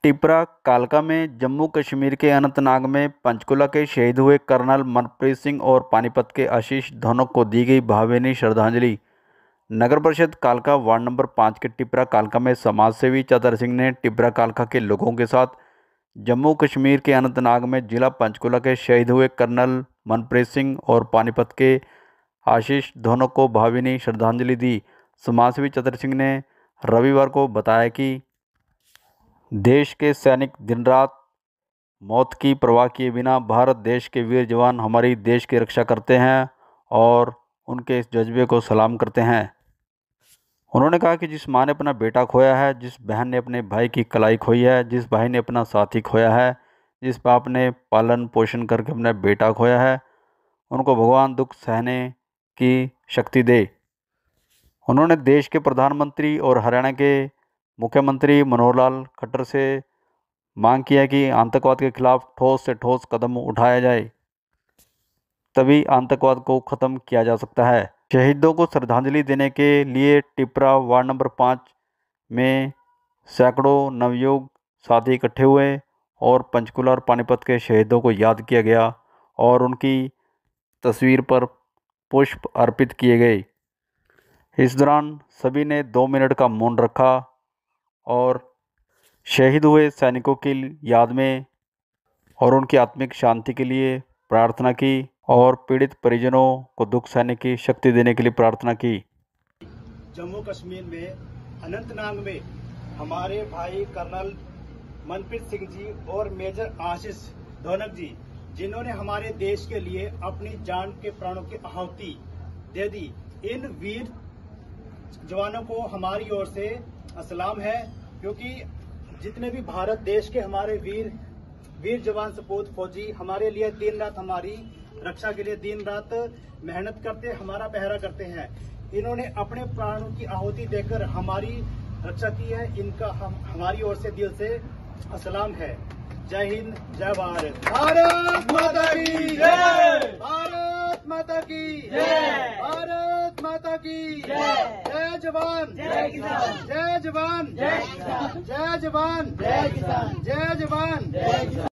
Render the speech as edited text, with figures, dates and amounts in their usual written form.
टिपरा कालका में जम्मू कश्मीर के अनंतनाग में पंचकुला के शहीद हुए कर्नल मनप्रीत सिंह और पानीपत के आशीष धोनक को दी गई भावभीनी श्रद्धांजलि। नगर परिषद कालका वार्ड नंबर 5 के टिपरा कालका में समाजसेवी चतर सिंह ने टिपरा कालका के लोगों के साथ जम्मू कश्मीर के अनंतनाग में जिला पंचकुला के शहीद हुए कर्नल मनप्रीत सिंह और पानीपत के आशीष धोनक को भावभीनी श्रद्धांजलि दी। समाजसेवी चतर सिंह ने रविवार को बताया कि देश के सैनिक दिन रात मौत की परवाह किए बिना भारत देश के वीर जवान हमारी देश की रक्षा करते हैं और उनके इस जज्बे को सलाम करते हैं। उन्होंने कहा कि जिस माँ ने अपना बेटा खोया है, जिस बहन ने अपने भाई की कलाई खोई है, जिस भाई ने अपना साथी खोया है, जिस बाप ने पालन पोषण करके अपना बेटा खोया है, उनको भगवान दुख सहने की शक्ति दे। उन्होंने देश के प्रधानमंत्री और हरियाणा के मुख्यमंत्री मनोहर लाल खट्टर से मांग किया कि आतंकवाद के खिलाफ ठोस से ठोस कदम उठाया जाए, तभी आतंकवाद को ख़त्म किया जा सकता है। शहीदों को श्रद्धांजलि देने के लिए टिपरा वार्ड नंबर 5 में सैकड़ों नवयुवक साथी इकट्ठे हुए और पंचकुला और पानीपत के शहीदों को याद किया गया और उनकी तस्वीर पर पुष्प अर्पित किए गए। इस दौरान सभी ने 2 मिनट का मौन रखा और शहीद हुए सैनिकों की याद में और उनकी आत्मिक शांति के लिए प्रार्थना की और पीड़ित परिजनों को दुख सहने की शक्ति देने के लिए प्रार्थना की। जम्मू कश्मीर में अनंतनाग में हमारे भाई कर्नल मनप्रीत सिंह जी और मेजर आशीष धोनक जी, जिन्होंने हमारे देश के लिए अपनी जान के प्राणों की आहुति दे दी, इन वीर जवानों को हमारी ओर से सलाम है। क्योंकि जितने भी भारत देश के हमारे वीर जवान सपूत फौजी हमारे लिए दिन रात हमारी रक्षा के लिए दिन रात मेहनत करते, हमारा पहरा करते हैं। इन्होंने अपने प्राणों की आहुति देकर हमारी रक्षा की है। इनका हमारी ओर से दिल से सलाम है। जय हिंद, जय भारत। भारत माता की जय। भारत माता की जय। भारत माता की जय। जय जवान जय किसान। जय जवान जय किसान। जय जवान जय किसान। जय जवान जय किसान।